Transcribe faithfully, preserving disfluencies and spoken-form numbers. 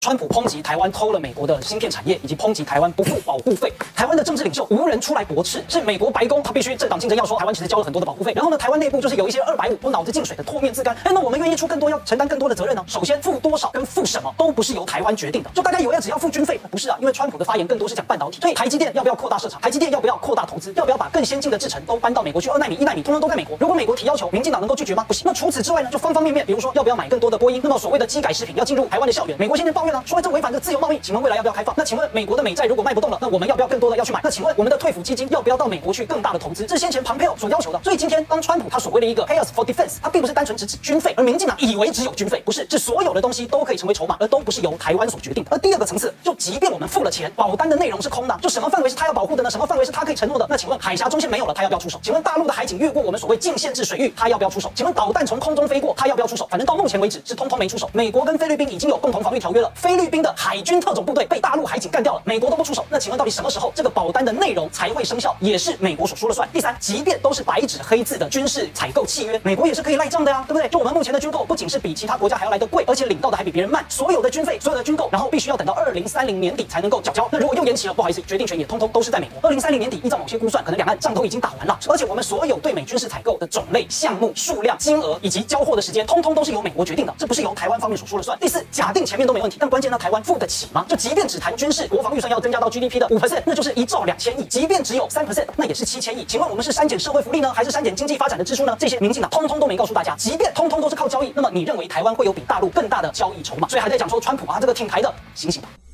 川普抨击台湾偷了美国的芯片产业，以及抨击台湾不付保护费。台湾的政治领袖无人出来驳斥，是美国白宫他必须政党竞争要说台湾其实交了很多的保护费。然后呢，台湾内部就是有一些二百五都脑子进水的唾面自干。哎，那我们愿意出更多，要承担更多的责任呢？首先，付多少跟付什么都不是由台湾决定的。就大家以为只要付军费，不是啊，因为川普的发言更多是讲半导体，所以台积电要不要扩大设厂？台积电要不要扩大投资？要不要把更先进的制程都搬到美国去？二奈米、一奈米通通都在美国。如果美国提要求，民进党能够拒绝吗？不行。那除此之外呢，就方方面面，比如说要不要买更多的波音？那么所谓的机改食品要进入台湾的校园，美国现在抱怨了，说这违反这自由贸易。请问未来要不要开放？那请问美国的美债如果卖不动了，那我们要不要更多的要去买？那请问我们的退辅基金要不要到美国去更大的投资？这是先前庞佩奥所要求的。所以今天当川普他所谓的一个 pay us for defense， 他并不是单纯只指军费，而民进党以为只有军费，不是，是所有的东西都可以成为筹码，而都不是由台湾所决定的。而第二个层次，就即便我们付了钱，保单的内容是空的，就什么范围是他要保护的呢？什么范围是他可以承诺的？那请问海峡中线没有了，他要不要出手？请问大陆的海警越过我们所谓禁限制水域，他要不要出手？请问导弹从空中飞过，他要不要出手？反正到目前为止是通通没出手。美国跟菲律宾已经有共同防御条约了，菲律宾的海军特种部队被大陆海警干掉了，美国都不出手。那请问到底什么时候这个保单的内容才会生效？也是美国所说了算。第三，即便都是白纸黑字的军事采购契约，美国也是可以赖账的呀，对不对？就我们目前的军购不仅是比其他国家还要来得贵，而且领到的还比别人慢。所有的军费，所有的军购，然后必须要等到二零三零年底才能够缴交。那如果又延期了，不好意思，决定权也通通都是在美国。二零三零年底，依照某些估算，可能两岸仗都已经打完了，而且我们所有对美军事采购的种类、项目、数量、金额以及交货的时间，通通都是由美国决定的，这不是由台湾方面所说了算。第四，假定前面都没问题，但关键呢，台湾付得起吗？就即便只谈军事国防预算要增加到 G D P 的五 percent， 那就是一兆两千亿；即便只有三 percent， 那也是七千亿。请问我们是删减社会福利呢，还是删减经济发展的支出呢？这些民进党通通都没告诉大家。即便通通都是靠交易，那么你认为台湾会有比大陆更大的交易筹码？所以还在讲说川普啊，这个挺台的，醒醒吧！